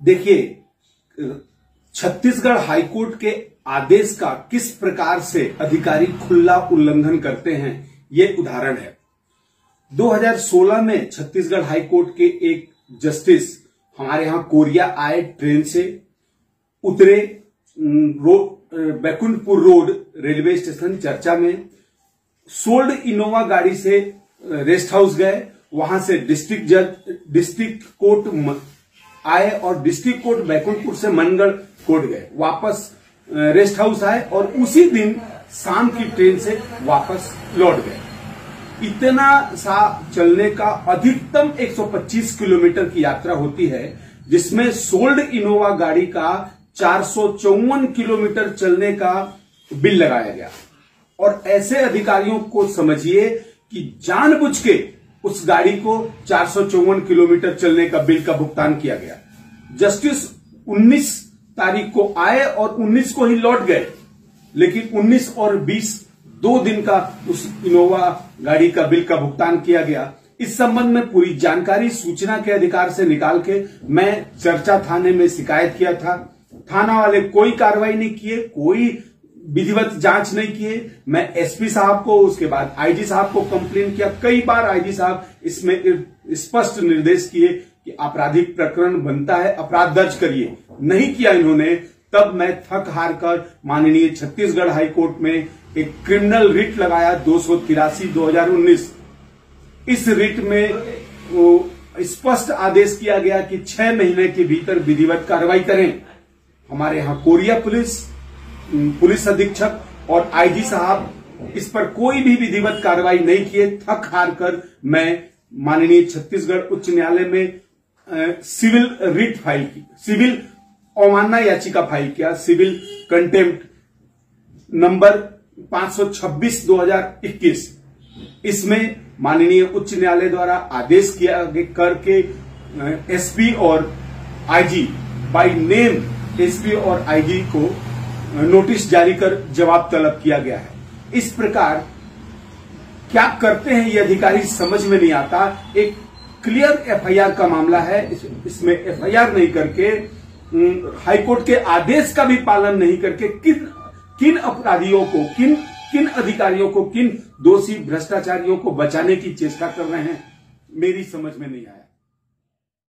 देखिए, छत्तीसगढ़ हाईकोर्ट के आदेश का किस प्रकार से अधिकारी खुला उल्लंघन करते हैं, ये उदाहरण है। 2016 में छत्तीसगढ़ हाईकोर्ट के एक जस्टिस हमारे यहां कोरिया आए, ट्रेन से उतरे, बैकुंठपुर रोड रेलवे स्टेशन चर्चा में, सोल्ड इनोवा गाड़ी से रेस्ट हाउस गए, वहां से डिस्ट्रिक्ट कोर्ट आए और डिस्ट्रिक्ट कोर्ट बैकुंठपुर से मनगढ़ कोर्ट गए, वापस रेस्ट हाउस आए और उसी दिन शाम की ट्रेन से वापस लौट गए। इतना सा चलने का अधिकतम 125 किलोमीटर की यात्रा होती है, जिसमें सोल्ड इनोवा गाड़ी का 454 किलोमीटर चलने का बिल लगाया गया। और ऐसे अधिकारियों को समझिए कि जानबूझ के उस गाड़ी को 454 किलोमीटर चलने का बिल का भुगतान किया गया। जस्टिस 19 तारीख को आए और 19 को ही लौट गए, लेकिन 19 और 20 2 दिन का उस इनोवा गाड़ी का बिल का भुगतान किया गया। इस संबंध में पूरी जानकारी सूचना के अधिकार से निकाल के मैं चर्चा थाने में शिकायत किया था। थाना वाले कोई कार्रवाई नहीं किए, कोई विधिवत जांच नहीं किए। मैं एसपी साहब को, उसके बाद आईजी साहब को कंप्लेन किया। कई बार आईजी साहब इसमें स्पष्ट निर्देश किए कि आपराधिक प्रकरण बनता है, अपराध दर्ज करिए, नहीं किया इन्होंने। तब मैं थक हार कर माननीय छत्तीसगढ़ हाईकोर्ट में एक क्रिमिनल रिट लगाया 283/2019। इस रिट में स्पष्ट आदेश किया गया कि 6 महीने के भीतर विधिवत कार्रवाई करें। हमारे यहां कोरिया पुलिस अधीक्षक और आईजी साहब इस पर कोई भी विधिवत कार्रवाई नहीं किए। थक हार कर मैं माननीय छत्तीसगढ़ उच्च न्यायालय में सिविल रिट फाइल की, सिविल अवमानना याचिका फाइल किया, सिविल कंटेम्प्ट नंबर 526/2021। इसमें माननीय उच्च न्यायालय द्वारा आदेश किया करके एसपी और आईजी बाय नेम, एसपी और आईजी को नोटिस जारी कर जवाब तलब किया गया है। इस प्रकार क्या करते हैं ये अधिकारी समझ में नहीं आता। एक क्लियर एफआईआर का मामला है, इसमें एफआईआर नहीं करके, हाईकोर्ट के आदेश का भी पालन नहीं करके किन अपराधियों को, किन अधिकारियों को, किन दोषी भ्रष्टाचारियों को बचाने की चेष्टा कर रहे हैं, मेरी समझ में नहीं आया।